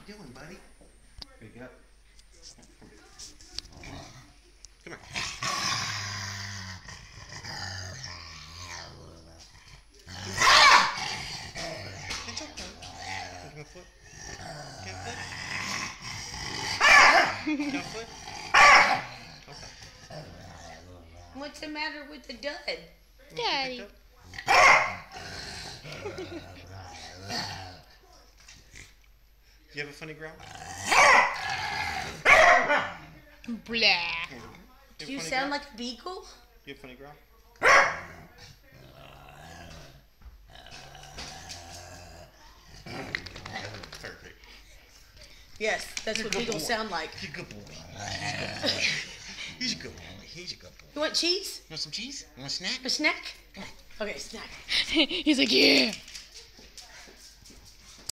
you doing, buddy? Here you go. Come here. It's okay. You got foot? Got foot? Got foot? Okay. What's the matter with the dud? Daddy. You have a funny growl? Blah. Do you sound like a beagle? You have a funny growl? Perfect. Yes, that's what beagles sound like. You're a good boy. He's a good boy. He's a good boy. You want cheese? You want some cheese? You want a snack? A snack? Okay, snack. He's like, yeah.